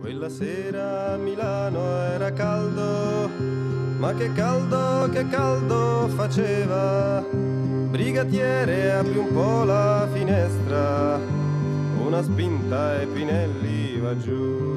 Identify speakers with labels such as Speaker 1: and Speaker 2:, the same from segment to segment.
Speaker 1: Quella sera a Milano era caldo, ma che caldo faceva. Brigatiere, apri un po' la finestra, una spinta e Pinelli va giù.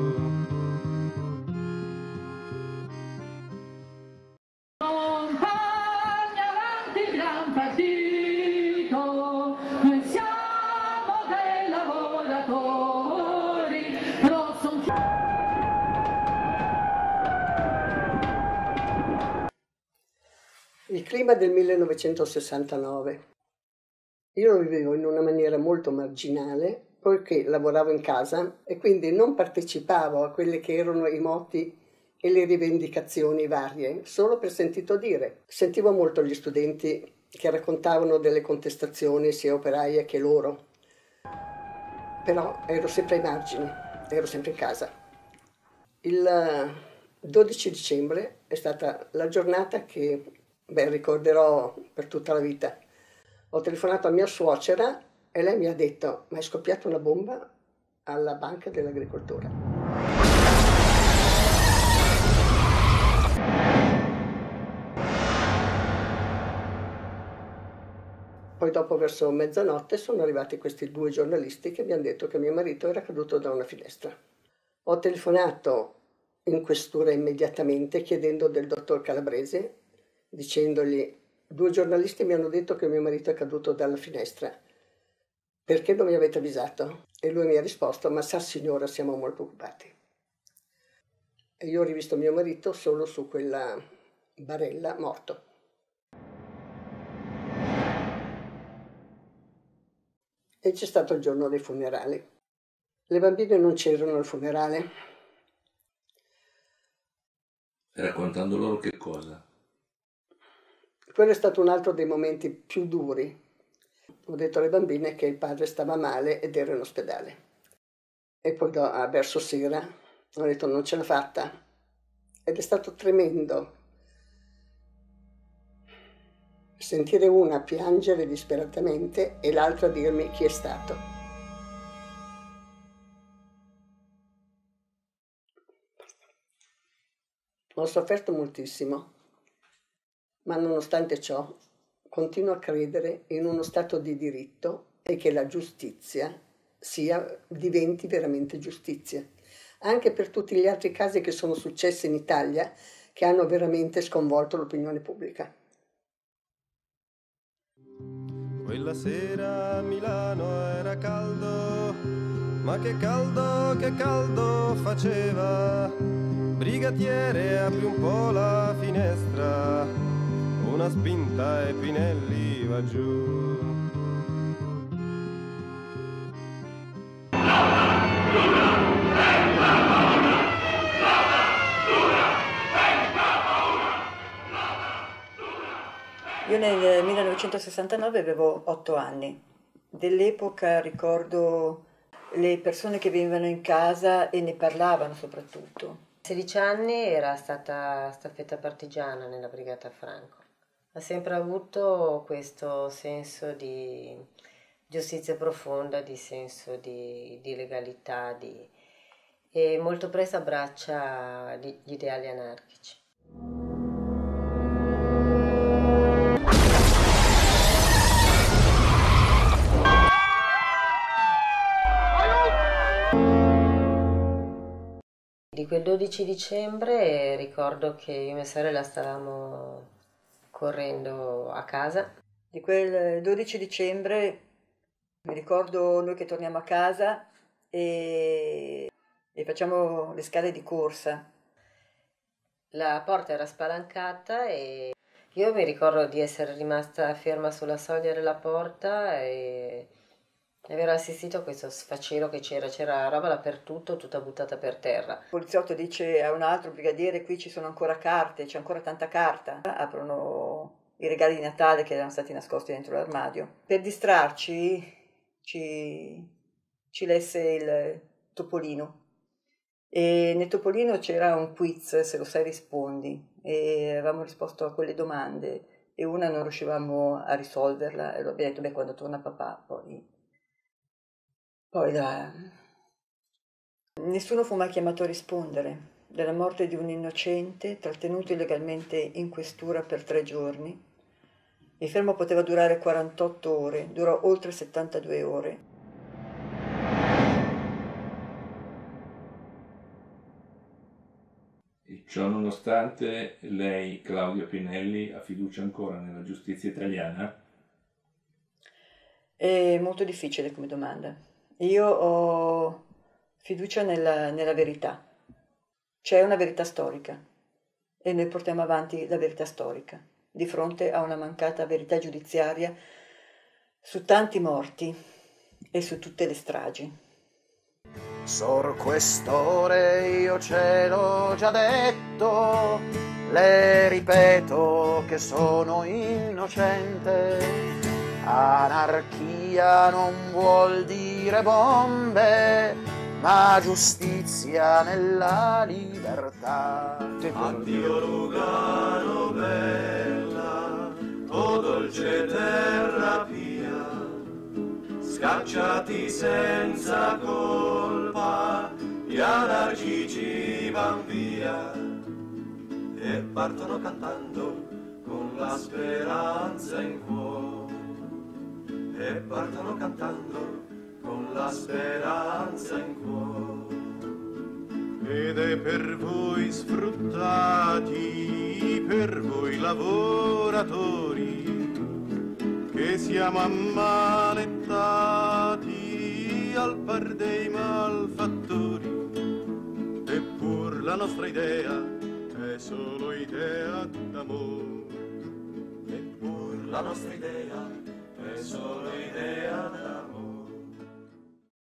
Speaker 2: Il clima del 1969. Io lo vivevo in una maniera molto marginale, poiché lavoravo in casa e quindi non partecipavo a quelle che erano i moti e le rivendicazioni varie, solo per sentito dire. Sentivo molto gli studenti che raccontavano delle contestazioni sia operaie che loro, però ero sempre ai margini, ero sempre in casa. Il 12 dicembre è stata la giornata che ricorderò per tutta la vita. Ho telefonato a mia suocera e lei mi ha detto: ma è scoppiata una bomba alla Banca dell'Agricoltura. Poi dopo verso mezzanotte sono arrivati questi due giornalisti che mi hanno detto che mio marito era caduto da una finestra. Ho telefonato in questura immediatamente chiedendo del dottor Calabrese, dicendogli: due giornalisti mi hanno detto che mio marito è caduto dalla finestra, perché non mi avete avvisato? E lui mi ha risposto: ma sa signora, siamo molto occupati. E io ho rivisto mio marito solo su quella barella morto. E c'è stato il giorno dei funerali. Le bambine non c'erano al funerale.
Speaker 3: Raccontando loro che cosa?
Speaker 2: Quello è stato un altro dei momenti più duri. Ho detto alle bambine che il padre stava male ed era in ospedale. E poi verso sera ho detto: non ce l'ha fatta. Ed è stato tremendo sentire una piangere disperatamente e l'altra dirmi chi è stato. Ho sofferto moltissimo, ma nonostante ciò continuo a credere in uno stato di diritto e che la giustizia diventi veramente giustizia, anche per tutti gli altri casi che sono successi in Italia che hanno veramente sconvolto l'opinione pubblica.
Speaker 1: Quella sera a Milano era caldo, ma che caldo faceva. Brigatiere, apri un po' la finestra, una spinta e Pinelli va giù.
Speaker 4: Io nel 1969 avevo 8 anni. Dell'epoca ricordo le persone che venivano in casa e ne parlavano soprattutto.
Speaker 5: A 16 anni era stata staffetta partigiana nella Brigata Franco. Ha sempre avuto questo senso di giustizia profonda, di senso di legalità, e molto presto abbraccia gli ideali anarchici. Di quel 12 dicembre ricordo che io e mia sorella stavamo correndo a casa.
Speaker 4: Di quel 12 dicembre mi ricordo noi che torniamo a casa e facciamo le scale di corsa.
Speaker 5: La porta era spalancata e io mi ricordo di essere rimasta ferma sulla soglia della porta e aver assistito a questo sfacelo che c'era roba dappertutto, tutta buttata per terra.
Speaker 4: Il poliziotto dice a un altro brigadiere: qui ci sono ancora carte, c'è ancora tanta carta. Aprono i regali di Natale che erano stati nascosti dentro l'armadio. Per distrarci ci lesse il Topolino. E nel Topolino c'era un quiz, se lo sai rispondi, e avevamo risposto a quelle domande e una non riuscivamo a risolverla e abbiamo detto: beh, quando torna papà poi Nessuno fu mai chiamato a rispondere della morte di un innocente trattenuto illegalmente in questura per 3 giorni. Il fermo poteva durare 48 ore, durò oltre 72 ore.
Speaker 3: E ciò nonostante, lei, Claudia Pinelli, ha fiducia ancora nella giustizia italiana?
Speaker 4: È molto difficile come domanda. Io ho fiducia nella verità. C'è una verità storica e noi portiamo avanti la verità storica di fronte a una mancata verità giudiziaria su tanti morti e su tutte le stragi.
Speaker 6: Sor Questore, io ce l'ho già detto, le ripeto che sono innocente. Anarchia non vuol dire bombe, ma giustizia nella libertà.
Speaker 1: Addio Lugano bella, o dolce terra pia, scacciati senza colpa, gli anarchici van via e partono cantando con la speranza in cuore, e partono cantando con la speranza in cuore. Ed è per voi sfruttati, per voi lavoratori, che siamo ammanettati al par dei malfattori. Eppur la nostra idea è solo idea d'amore, eppur la nostra idea è solo idea d'amore.